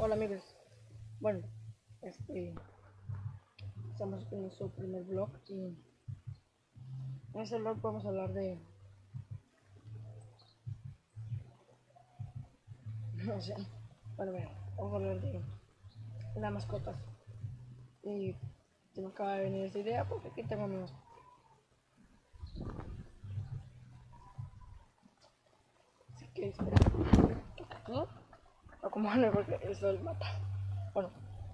Hola amigos, bueno, estamos en nuestro primer vlog y en este vlog vamos a hablar de, no sé, bueno, vamos a hablar de las mascotas y se me acaba de venir esa idea porque aquí tengo mi mascota. Así que espera, toca aquí, acomodarme porque el sol mata. Bueno,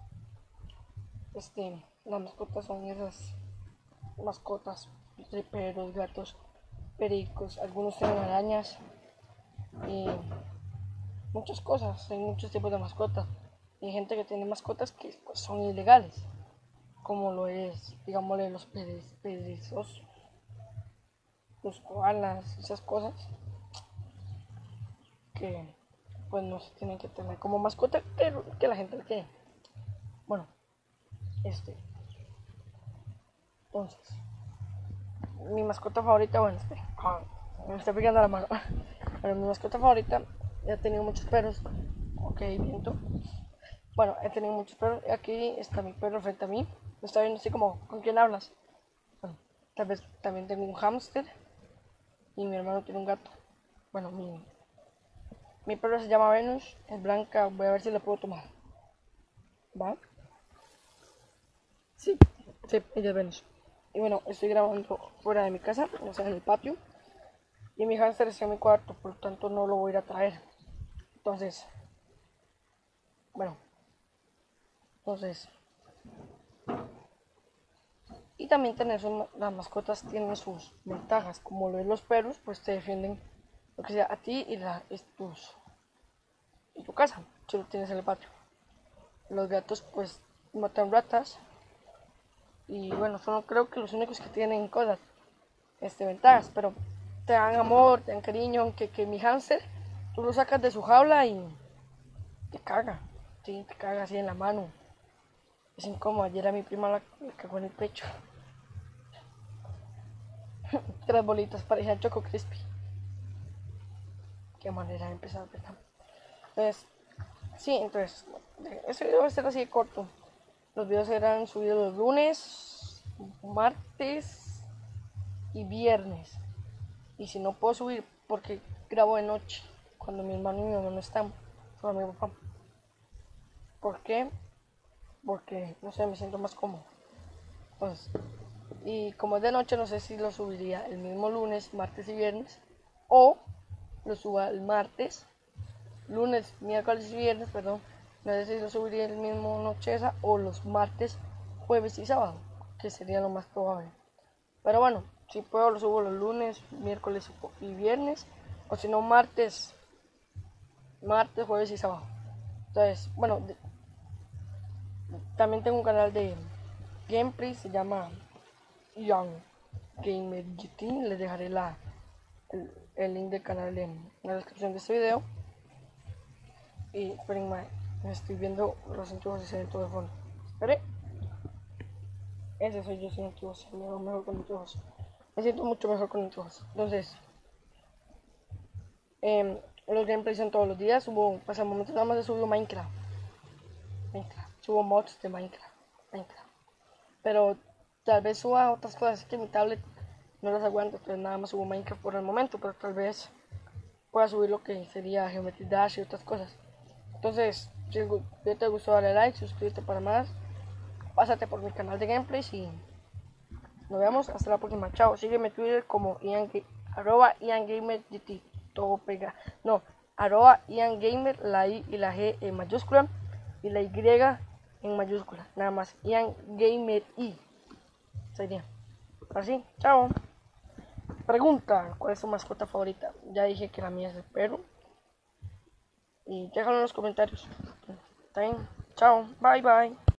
las mascotas son esas mascotas, perros, gatos, pericos, algunos tienen arañas y muchas cosas, hay muchos tipos de mascotas y hay gente que tiene mascotas que pues, son ilegales, como lo es, digámosle, los perezosos, los koalas, esas cosas que pues no se tienen que tener como mascota que la gente le tiene. Bueno, entonces, mi mascota favorita, bueno, me está pegando la mano. Bueno, mi mascota favorita, he tenido muchos perros, ok, viento. Bueno, he tenido muchos perros. Aquí está mi perro frente a mí. Me está viendo así como, ¿con quién hablas? Bueno, tal vez también tengo un hámster. Y mi hermano tiene un gato. Bueno, mi perro se llama Venus. Es blanca. Voy a ver si la puedo tomar. ¿Va? Sí, sí, ella es Venus. Y bueno, estoy grabando fuera de mi casa, o sea, en el patio. Y mi hámster está en mi cuarto, por lo tanto no lo voy a ir a traer. Entonces, bueno, entonces... Y también las mascotas tienen sus ventajas, como lo de los perros, pues te defienden lo que sea a ti y tu casa, si lo tienes en el patio. Los gatos pues matan ratas y bueno, son creo que los únicos que tienen cosas, ventajas, pero te dan amor, te dan cariño, aunque que mi hámster, tú lo sacas de su jaula y te caga, sí, te caga así en la mano. Es incómodo, ayer a mi prima la cagó en el pecho. 3 bolitas parecían Choco Crispy. Qué manera de empezar, ¿verdad? Entonces, sí, entonces, este video va a ser así de corto. Los videos serán subidos los lunes, martes y viernes. Y si no puedo subir, porque grabo de noche, cuando mi hermano y mi mamá no están, solo mi papá. ¿Por qué? Porque, no sé, me siento más cómodo. Entonces, y como es de noche, no sé si lo subiría el mismo lunes, martes y viernes, o lo suba el martes, lunes, miércoles y viernes, perdón. No sé si lo subiría el mismo noche esa o los martes, jueves y sábado, que sería lo más probable. Pero bueno, si puedo lo subo los lunes, miércoles y viernes, o si no martes, jueves y sábado. Entonces, bueno, también tengo un canal de gameplay, se llama Young Gamer GT. Les dejaré el link del canal en la descripción de este video. Y esperen, me estoy viendo los enchufes de todo de fondo. Esperen, ese soy yo sin enchufes, me veo mejor con enchufes. Me siento mucho mejor con enchufes. Entonces, los gameplays son todos los días. Pues al momento nada más he subido Minecraft. Subo mods de Minecraft. Pero tal vez suba otras cosas que mi tablet no las aguanta, entonces nada más subo Minecraft por el momento, pero tal vez pueda subir lo que sería Geometry Dash y otras cosas. Entonces, si te gustó, dale like, suscríbete para más, pásate por mi canal de gameplays y nos vemos hasta la próxima. Chao, sígueme en Twitter como @IanGamerGT, todo pega, no, @IanGamer, la I y la G en mayúscula y la Y en mayúscula, nada más, IanGamerI sería. Así, chao. Pregunta, ¿cuál es tu mascota favorita? Ya dije que la mía es el perro. Y déjalo en los comentarios. Está bien, chao, bye bye.